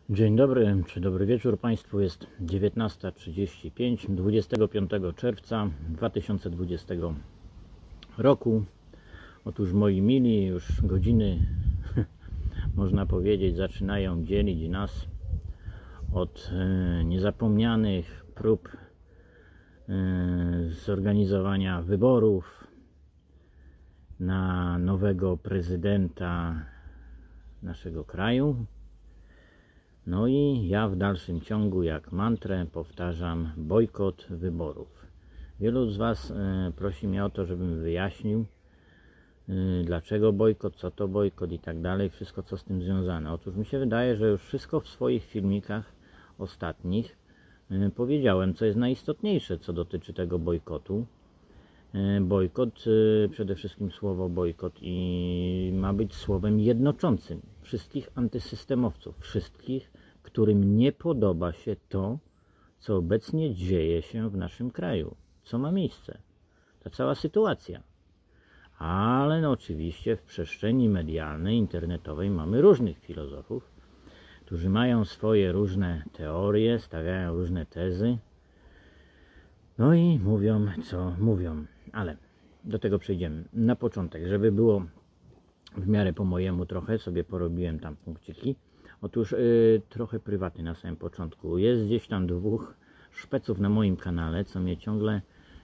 Dzień dobry, czy dobry wieczór Państwu. Jest 19:35 25 czerwca 2020 roku. Otóż moi mili, już godziny można powiedzieć zaczynają dzielić nas od niezapomnianych prób zorganizowania wyborów na nowego prezydenta naszego kraju. No i ja w dalszym ciągu jak mantrę powtarzam bojkot wyborów. Wielu z Was prosi mnie o to, żebym wyjaśnił dlaczego bojkot, co to bojkot i tak dalej, wszystko co z tym związane. Otóż mi się wydaje, że już wszystko w swoich filmikach ostatnich powiedziałem, co jest najistotniejsze, co dotyczy tego bojkotu. Bojkot, przede wszystkim słowo bojkot i ma być słowem jednoczącym wszystkich antysystemowców, wszystkich, którym nie podoba się to, co obecnie dzieje się w naszym kraju, co ma miejsce, ta cała sytuacja. Ale no oczywiście w przestrzeni medialnej, internetowej mamy różnych filozofów, którzy mają swoje różne teorie, stawiają różne tezy, no i mówią, co mówią. Ale do tego przejdziemy. Na początek, żeby było w miarę po mojemu trochę, sobie porobiłem tam punkciki. Otóż trochę prywatny na samym początku. Jest gdzieś tam dwóch szpeców na moim kanale, co mnie ciągle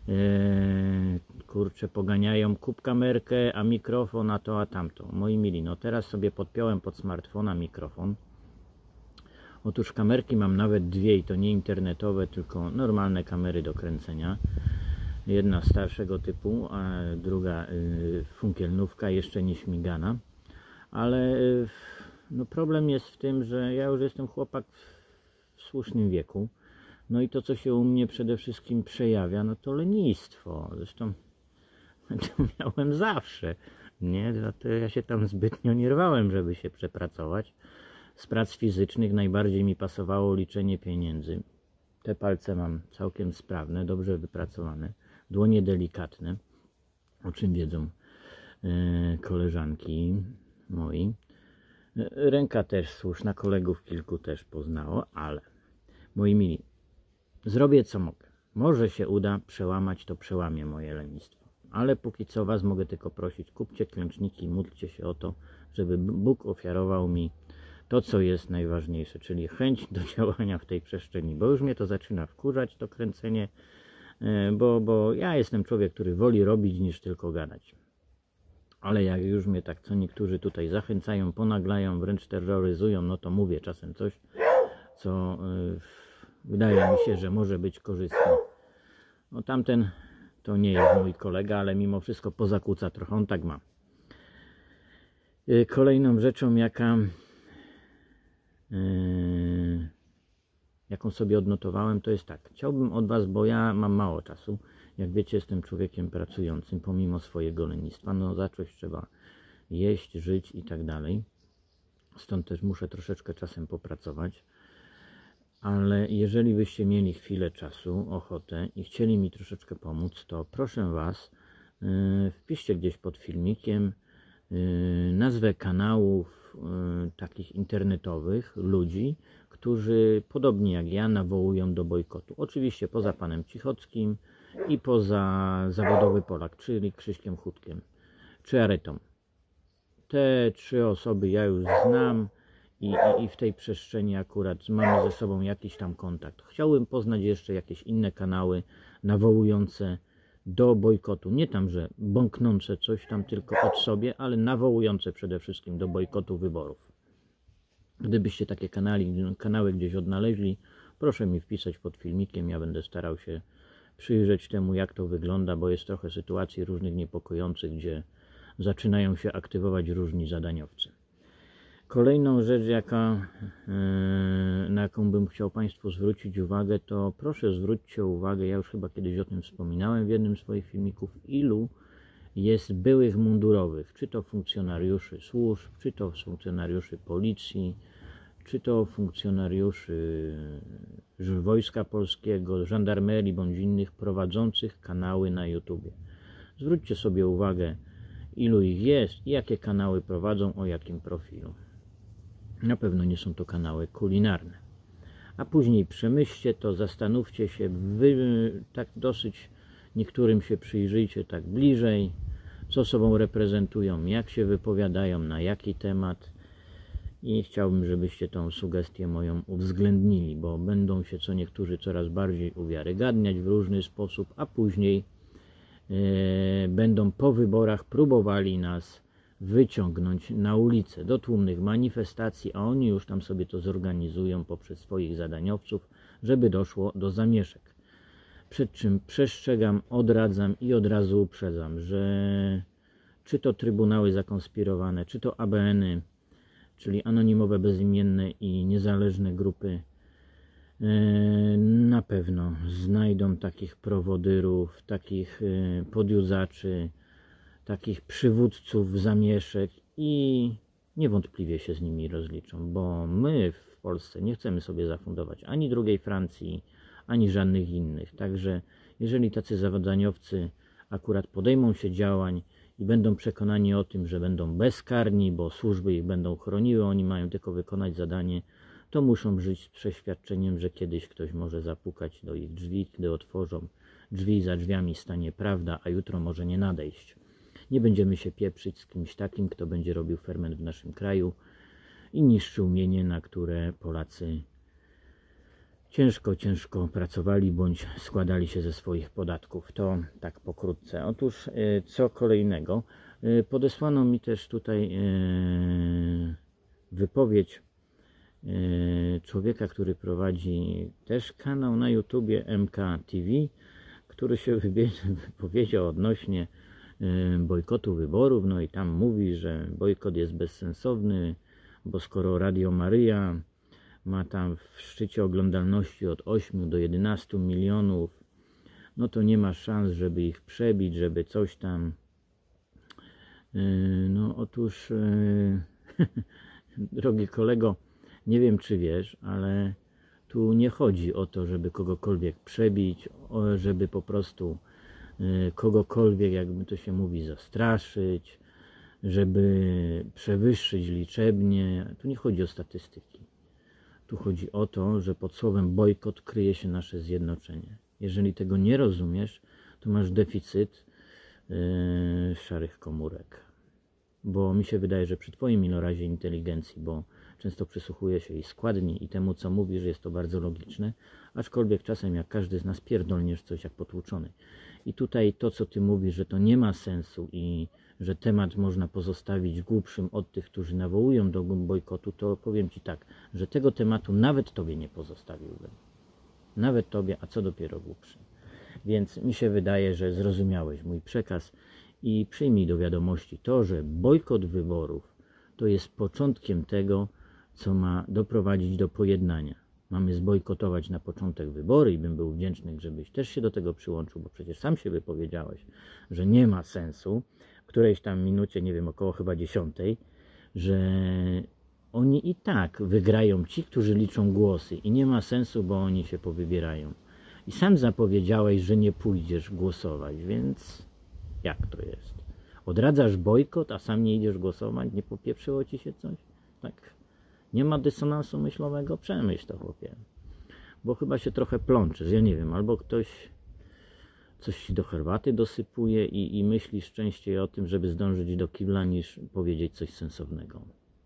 kurczę poganiają. Kup kamerkę, a mikrofon, a to, a tamto. Moi mili, no teraz sobie podpiąłem pod smartfona mikrofon. Otóż kamerki mam nawet dwie i to nie internetowe, tylko normalne kamery do kręcenia. Jedna starszego typu, a druga funkielnówka, jeszcze nie śmigana. Ale no problem jest w tym, że ja już jestem chłopak w słusznym wieku. No i to, co się u mnie przede wszystkim przejawia, no to lenistwo. Zresztą to miałem zawsze. Nie, to ja się tam zbytnio nie rwałem, żeby się przepracować. Z prac fizycznych najbardziej mi pasowało liczenie pieniędzy. Te palce mam całkiem sprawne, dobrze wypracowane. Dłonie delikatne, o czym wiedzą koleżanki moi. Ręka też słuszna, kolegów kilku też poznało, ale moi mili, zrobię co mogę. Może się uda przełamać, to przełamię moje lenistwo. Ale póki co Was mogę tylko prosić, kupcie klęczniki, módlcie się o to, żeby Bóg ofiarował mi to, co jest najważniejsze, czyli chęć do działania w tej przestrzeni, bo już mnie to zaczyna wkurzać, to kręcenie, bo ja jestem człowiek, który woli robić niż tylko gadać. Ale jak już mnie tak co niektórzy tutaj zachęcają, ponaglają, wręcz terroryzują, no to mówię czasem coś, co wydaje mi się, że może być korzystne. No tamten to nie jest mój kolega, ale mimo wszystko pozakłóca trochę, on tak ma. Kolejną rzeczą, jaką sobie odnotowałem, to jest tak. Chciałbym od Was, bo ja mam mało czasu. Jak wiecie, jestem człowiekiem pracującym, pomimo swojego lenistwa. No zacząć trzeba jeść, żyć i tak dalej. Stąd też muszę troszeczkę czasem popracować. Ale jeżeli byście mieli chwilę czasu, ochotę i chcieli mi troszeczkę pomóc, to proszę Was, wpiszcie gdzieś pod filmikiem nazwę kanałów takich internetowych ludzi, którzy podobnie jak ja nawołują do bojkotu. Oczywiście poza panem Cichockim i poza Zawodowy Polak, czyli Krzyśkiem Chudkiem, czy Aretą. Te trzy osoby ja już znam i w tej przestrzeni akurat mamy ze sobą jakiś tam kontakt. Chciałbym poznać jeszcze jakieś inne kanały nawołujące do bojkotu. Nie tam, że bąknące coś tam tylko od sobie, ale nawołujące przede wszystkim do bojkotu wyborów. Gdybyście takie kanały gdzieś odnaleźli, proszę mi wpisać pod filmikiem. Ja będę starał się przyjrzeć temu, jak to wygląda, bo jest trochę sytuacji różnych niepokojących, gdzie zaczynają się aktywować różni zadaniowcy. Kolejną rzecz, na jaką bym chciał Państwu zwrócić uwagę, to proszę zwróćcie uwagę, ja już chyba kiedyś o tym wspominałem w jednym z swoich filmików, ilu jest byłych mundurowych, czy to funkcjonariuszy służb, czy to funkcjonariuszy policji, czy to funkcjonariuszy Wojska Polskiego, żandarmerii bądź innych prowadzących kanały na YouTube. Zwróćcie sobie uwagę, ilu ich jest i jakie kanały prowadzą, o jakim profilu. Na pewno nie są to kanały kulinarne. A później przemyślcie to, zastanówcie się, wy tak dosyć niektórym się przyjrzyjcie tak bliżej, co sobą reprezentują, jak się wypowiadają, na jaki temat. I chciałbym, żebyście tą sugestię moją uwzględnili, bo będą się co niektórzy coraz bardziej uwiarygadniać w różny sposób, a później będą po wyborach próbowali nas wyciągnąć na ulicę do tłumnych manifestacji, a oni już tam sobie to zorganizują poprzez swoich zadaniowców, żeby doszło do zamieszek. Przed czym przestrzegam, odradzam i od razu uprzedzam, że czy to trybunały zakonspirowane, czy to ABN-y, czyli anonimowe, bezimienne i niezależne grupy, na pewno znajdą takich prowodyrów, takich podjuzaczy, takich przywódców zamieszek i niewątpliwie się z nimi rozliczą, bo my w Polsce nie chcemy sobie zafundować ani drugiej Francji, ani żadnych innych. Także jeżeli tacy zawodaniowcy akurat podejmą się działań i będą przekonani o tym, że będą bezkarni, bo służby ich będą chroniły, oni mają tylko wykonać zadanie, to muszą żyć z przeświadczeniem, że kiedyś ktoś może zapukać do ich drzwi, gdy otworzą drzwi i za drzwiami stanie prawda, a jutro może nie nadejść. Nie będziemy się pieprzyć z kimś takim, kto będzie robił ferment w naszym kraju i niszczył mienie, na które Polacy ciężko pracowali bądź składali się ze swoich podatków. To tak pokrótce. Otóż co kolejnego? Podesłano mi też tutaj wypowiedź człowieka, który prowadzi też kanał na YouTubie MKTV, który się wypowiedział odnośnie bojkotu wyborów. No i tam mówi, że bojkot jest bezsensowny, bo skoro Radio Maryja ma tam w szczycie oglądalności od 8 do 11 milionów, no to nie ma szans, żeby ich przebić, żeby coś tam. No otóż, drogi kolego, nie wiem czy wiesz, ale tu nie chodzi o to, żeby kogokolwiek przebić, żeby po prostu kogokolwiek, jakby to się mówi, zastraszyć, żeby przewyższyć liczebnie. Tu nie chodzi o statystyki. Tu chodzi o to, że pod słowem bojkot kryje się nasze zjednoczenie. Jeżeli tego nie rozumiesz, to masz deficyt szarych komórek. Bo mi się wydaje, że przy twoim ilorazie inteligencji, bo często przysłuchuję się i składni i temu, co mówisz, jest to bardzo logiczne, aczkolwiek czasem jak każdy z nas pierdolniesz coś jak potłuczony. I tutaj to, co ty mówisz, że to nie ma sensu i że temat można pozostawić głupszym od tych, którzy nawołują do bojkotu, to powiem ci tak, że tego tematu nawet tobie nie pozostawiłbym. Nawet tobie, a co dopiero głupszym. Więc mi się wydaje, że zrozumiałeś mój przekaz i przyjmij do wiadomości to, że bojkot wyborów to jest początkiem tego, co ma doprowadzić do pojednania. Mamy zbojkotować na początek wybory i bym był wdzięczny, żebyś też się do tego przyłączył, bo przecież sam się wypowiedziałeś, że nie ma sensu w którejś tam minucie, nie wiem, około chyba 10, że oni i tak wygrają ci, którzy liczą głosy i nie ma sensu, bo oni się powybierają. I sam zapowiedziałeś, że nie pójdziesz głosować, więc jak to jest? Odradzasz bojkot, a sam nie idziesz głosować? Nie popieprzyło ci się coś? Tak. Nie ma dysonansu myślowego? Przemyśl to, chłopie. Bo chyba się trochę plączysz, ja nie wiem, albo ktoś coś ci do herbaty dosypuje i myślisz częściej o tym, żeby zdążyć do kibla, niż powiedzieć coś sensownego.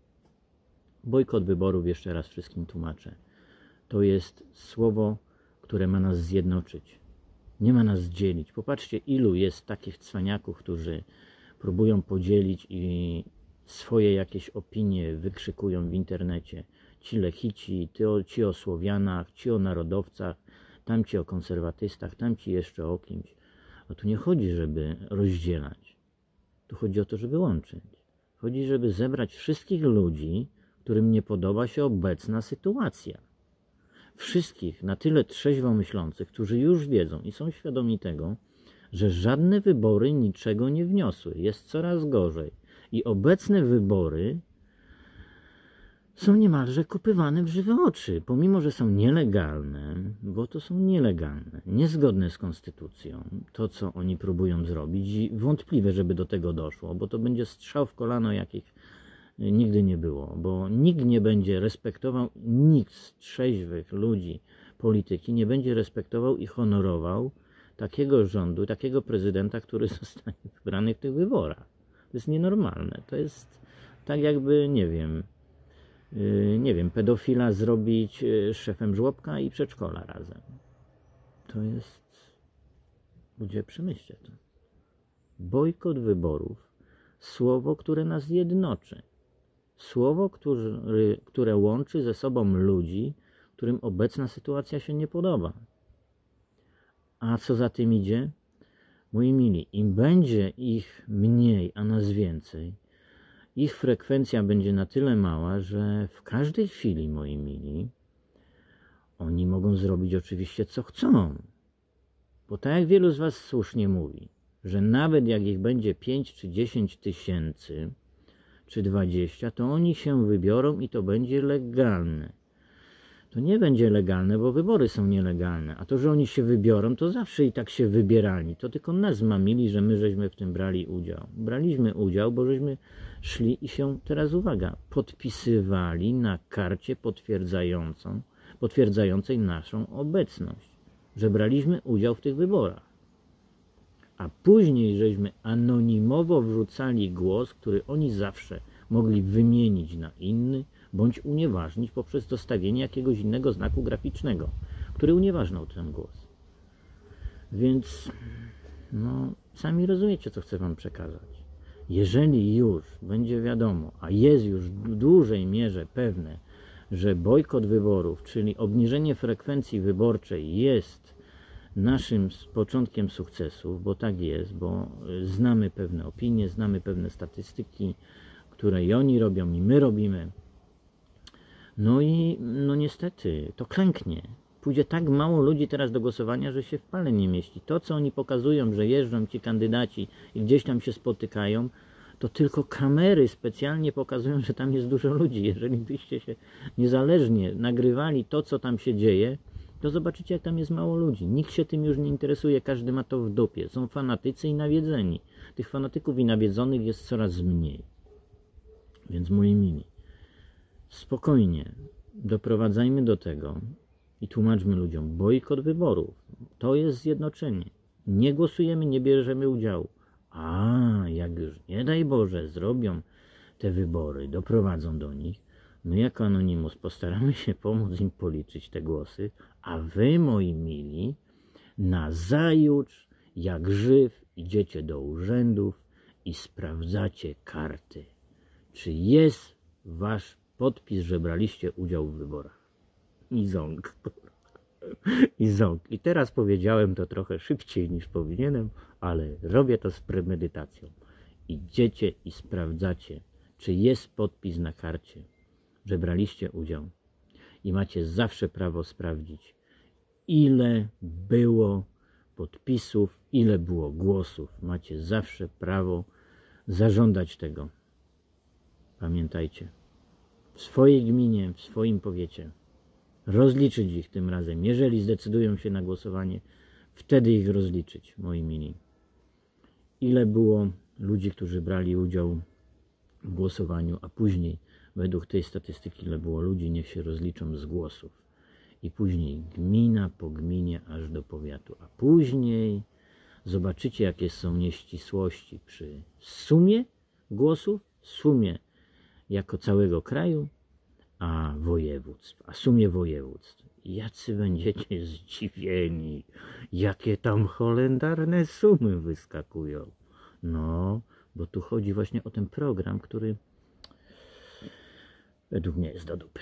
Bojkot wyborów, jeszcze raz wszystkim tłumaczę, to jest słowo, które ma nas zjednoczyć. Nie ma nas dzielić. Popatrzcie, ilu jest takich cwaniaków, którzy próbują podzielić i swoje jakieś opinie wykrzykują w internecie. Ci lechici, ci o Słowianach, ci o narodowcach, tamci o konserwatystach, tamci jeszcze o kimś. A tu nie chodzi, żeby rozdzielać. Tu chodzi o to, żeby łączyć. Chodzi, żeby zebrać wszystkich ludzi, którym nie podoba się obecna sytuacja. Wszystkich na tyle trzeźwo myślących, którzy już wiedzą i są świadomi tego, że żadne wybory niczego nie wniosły. Jest coraz gorzej. I obecne wybory są niemalże kopywane w żywe oczy, pomimo że są nielegalne, bo to są nielegalne, niezgodne z konstytucją, to co oni próbują zrobić i wątpliwe, żeby do tego doszło, bo to będzie strzał w kolano, jakich nigdy nie było, bo nikt nie będzie respektował, nikt z trzeźwych ludzi polityki nie będzie respektował i honorował takiego rządu, takiego prezydenta, który zostanie wybrany w tych wyborach. To jest nienormalne. To jest tak jakby, nie wiem, pedofila zrobić szefem żłobka i przedszkola razem. To jest... Ludzie, przemyślcie to. Bojkot wyborów. Słowo, które nas jednoczy. Słowo, które łączy ze sobą ludzi, którym obecna sytuacja się nie podoba. A co za tym idzie? Moi mili, im będzie ich mniej, a nas więcej, ich frekwencja będzie na tyle mała, że w każdej chwili, moi mili, oni mogą zrobić oczywiście co chcą. Bo tak jak wielu z was słusznie mówi, że nawet jak ich będzie 5 czy 10 tysięcy, czy 20, to oni się wybiorą i to będzie legalne. To nie będzie legalne, bo wybory są nielegalne. A to, że oni się wybiorą, to zawsze i tak się wybierali. To tylko nas mamili, że my żeśmy w tym brali udział. Braliśmy udział, bo żeśmy szli i się, teraz uwaga, podpisywali na karcie potwierdzającej naszą obecność, że braliśmy udział w tych wyborach. A później żeśmy anonimowo wrzucali głos, który oni zawsze mogli wymienić na inny, bądź unieważnić poprzez dostawienie jakiegoś innego znaku graficznego, który unieważniał ten głos. Więc, no, sami rozumiecie, co chcę wam przekazać. Jeżeli już będzie wiadomo, a jest już w dużej mierze pewne, że bojkot wyborów, czyli obniżenie frekwencji wyborczej jest naszym początkiem sukcesu, bo tak jest, bo znamy pewne opinie, znamy pewne statystyki, które i oni robią, i my robimy. No i no niestety to klęknie. Pójdzie tak mało ludzi teraz do głosowania, że się w pale nie mieści. To, co oni pokazują, że jeżdżą ci kandydaci i gdzieś tam się spotykają, to tylko kamery specjalnie pokazują, że tam jest dużo ludzi. Jeżeli byście się niezależnie nagrywali to, co tam się dzieje, to zobaczycie, jak tam jest mało ludzi. Nikt się tym już nie interesuje, każdy ma to w dupie. Są fanatycy i nawiedzeni. Tych fanatyków i nawiedzonych jest coraz mniej. Więc moi mili, spokojnie doprowadzajmy do tego i tłumaczmy ludziom, bojkot wyborów to jest zjednoczenie. Nie głosujemy, nie bierzemy udziału. A jak już nie daj Boże zrobią te wybory, doprowadzą do nich, my jako Anonymous postaramy się pomóc im policzyć te głosy, a wy, moi mili, nazajutrz jak żyw idziecie do urzędów i sprawdzacie karty, czy jest wasz podpis, że braliście udział w wyborach. I ząg. I ząg. I teraz powiedziałem to trochę szybciej niż powinienem, ale robię to z premedytacją. Idziecie i sprawdzacie, czy jest podpis na karcie, że braliście udział. I macie zawsze prawo sprawdzić, ile było podpisów, ile było głosów. Macie zawsze prawo zażądać tego. Pamiętajcie, w swojej gminie, w swoim powiecie, rozliczyć ich tym razem. Jeżeli zdecydują się na głosowanie, wtedy ich rozliczyć, moi mili. Ile było ludzi, którzy brali udział w głosowaniu, a później według tej statystyki, ile było ludzi, niech się rozliczą z głosów. I później gmina po gminie aż do powiatu. A później zobaczycie, jakie są nieścisłości przy sumie głosów, sumie jako całego kraju, a województw, a sumie województw. Jacy będziecie zdziwieni, jakie tam holendarne sumy wyskakują. No, bo tu chodzi właśnie o ten program, który według mnie jest do dupy.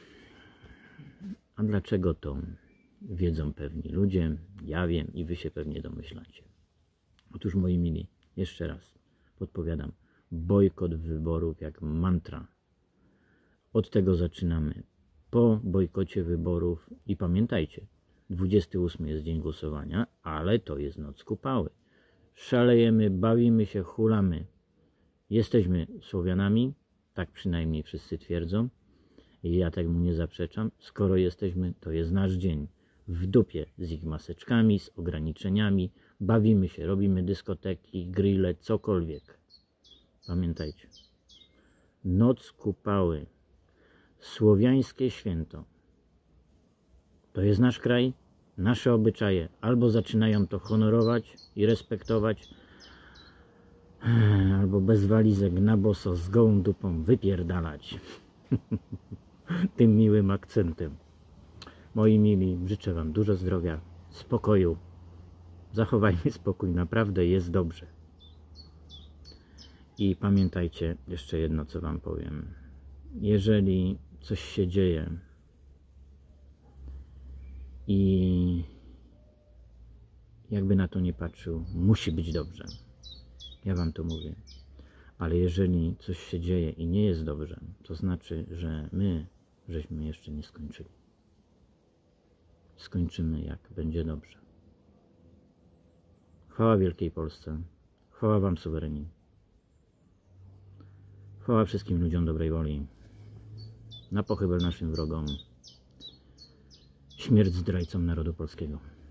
A dlaczego to wiedzą pewni ludzie, ja wiem i wy się pewnie domyślacie. Otóż, moi mili, jeszcze raz podpowiadam, bojkot wyborów jak mantra. Od tego zaczynamy. Po bojkocie wyborów i pamiętajcie, 28 jest dzień głosowania, ale to jest noc kupały. Szalejemy, bawimy się, hulamy. Jesteśmy Słowianami, tak przynajmniej wszyscy twierdzą. I ja temu nie zaprzeczam. Skoro jesteśmy, to jest nasz dzień. W dupie z ich maseczkami, z ograniczeniami. Bawimy się, robimy dyskoteki, grille, cokolwiek. Pamiętajcie. Noc kupały, słowiańskie święto. To jest nasz kraj, nasze obyczaje. Albo zaczynają to honorować i respektować, albo bez walizek na boso z gołą dupą wypierdalać. Tym miłym akcentem. Moi mili, życzę Wam dużo zdrowia, spokoju. Zachowajmy spokój, naprawdę jest dobrze. I pamiętajcie jeszcze jedno, co Wam powiem. Jeżeli coś się dzieje i jakby na to nie patrzył, musi być dobrze. Ja Wam to mówię. Ale jeżeli coś się dzieje i nie jest dobrze, to znaczy, że my żeśmy jeszcze nie skończyli. Skończymy, jak będzie dobrze. Chwała Wielkiej Polsce. Chwała Wam, suwereni. Chwała wszystkim ludziom dobrej woli. Na pochybel naszym wrogom. Śmierć zdrajcom narodu polskiego.